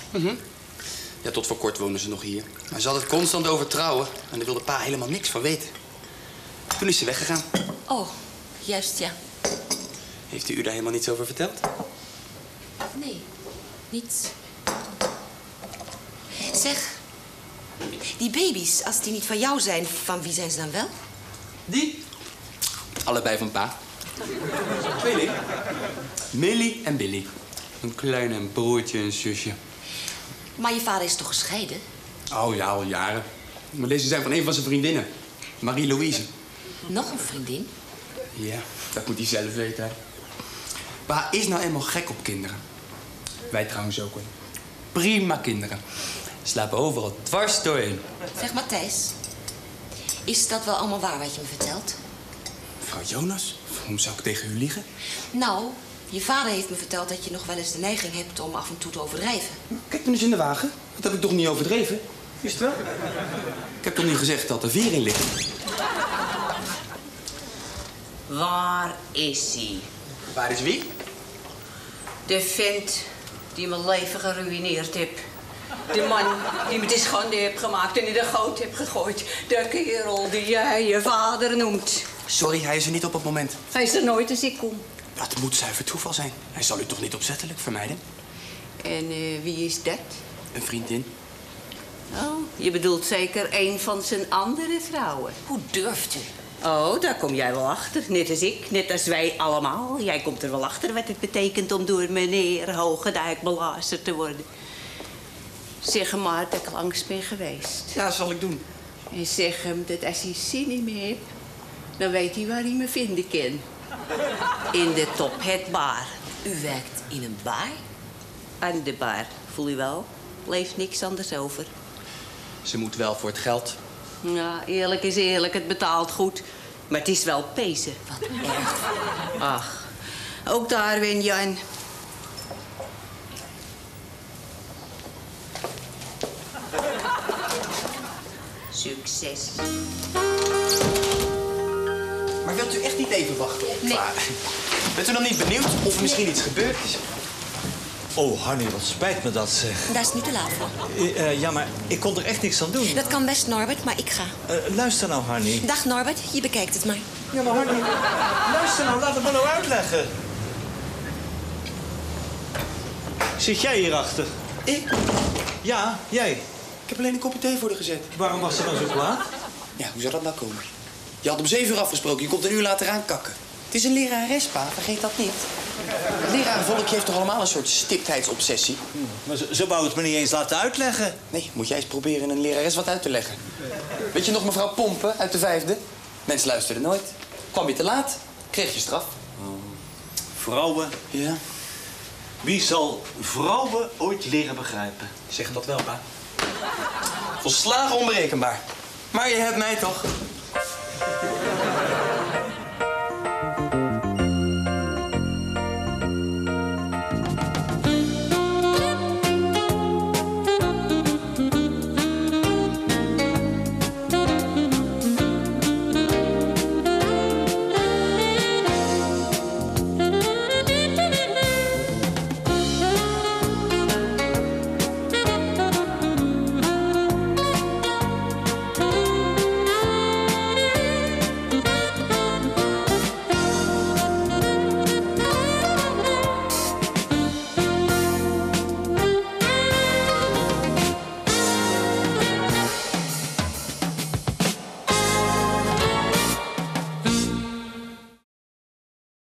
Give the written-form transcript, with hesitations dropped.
Ja, tot voor kort woonden ze nog hier. Maar ze had het constant over trouwen. En daar wilde pa helemaal niks van weten. Toen is ze weggegaan. Oh, juist, ja. Heeft u daar helemaal niets over verteld? Nee, niets. Zeg, die baby's, als die niet van jou zijn, van wie zijn ze dan wel? Die? Allebei van pa. Twee. Millie en Billy. Een kleine broertje en zusje. Maar je vader is toch gescheiden? Oh ja, al jaren. Maar deze zijn van een van zijn vriendinnen. Marie-Louise. Nog een vriendin? Ja, dat moet hij zelf weten, hè. Pa is nou eenmaal gek op kinderen. Wij trouwens ook, hoor. Prima kinderen. Slapen overal dwars doorheen. Zeg, Matthijs. Is dat wel allemaal waar wat je me vertelt? Mevrouw Jonas, waarom zou ik tegen u liegen? Nou, je vader heeft me verteld dat je nog wel eens de neiging hebt om af en toe te overdrijven. Kijk dan eens in de wagen. Dat heb ik toch niet overdreven? Is het wel? Ik heb toch niet gezegd dat er 4 in ligt? Waar is hij? Waar is wie? De vent die mijn leven geruïneerd heeft. De man die me de schande heeft gemaakt en in de goot heeft gegooid. De kerel die jij je vader noemt. Sorry, hij is er niet op het moment. Hij is er nooit als ik kom. Dat moet zuiver toeval zijn. Hij zal u toch niet opzettelijk vermijden? En wie is dat? Een vriendin. Oh, je bedoelt zeker een van zijn andere vrouwen. Hoe durft u? Oh, daar kom jij wel achter. Net als ik, net als wij allemaal. Jij komt er wel achter wat het betekent om door meneer Hogendijk belazerd te worden. Zeg hem maar dat ik langs ben geweest. Ja, dat zal ik doen. En zeg hem dat als hij zin in me heeft, dan weet hij waar hij me vinden kan. In de Top Het Bar. U werkt in een bar? Aan de bar, voel je wel? Leeft niks anders over. Ze moet wel voor het geld. Ja, eerlijk is eerlijk, het betaalt goed. Maar het is wel pezen. Wat erg. Ach, ook daar win Jan. Succes. Maar wilt u echt niet even wachten op pa? Bent u dan niet benieuwd of er misschien iets gebeurd is? Oh, Hanny, wat spijt me dat, zeg. Daar is niet te laat voor. Ja, maar ik kon er echt niks aan doen. Dat kan best, Norbert, maar ik ga. Luister nou, Hanny. Dag, Norbert. Je bekijkt het maar. Ja, maar Hanny, luister nou, laat het me nou uitleggen. Zit jij hierachter? Ik? Ja, jij. Ik heb alleen een kopje thee voor haar gezet. Waarom was ze dan zo kwaad? Ja, hoe zou dat nou komen? Je had om 7 uur afgesproken, je komt een uur later aankakken. Het is een lerares, pa, vergeet dat niet. Het lerarenvolkje heeft toch allemaal een soort stiptheidsobsessie? Maar ze wou het me niet eens laten uitleggen. Nee, moet jij eens proberen een lerares wat uit te leggen. Weet je nog mevrouw Pompen uit de 5e? Mensen luisterden nooit. Kwam je te laat, kreeg je straf. Vrouwen. Ja. Wie zal vrouwen ooit leren begrijpen? Zeg dat wel, pa. Volslagen onberekenbaar. Maar je hebt mij toch?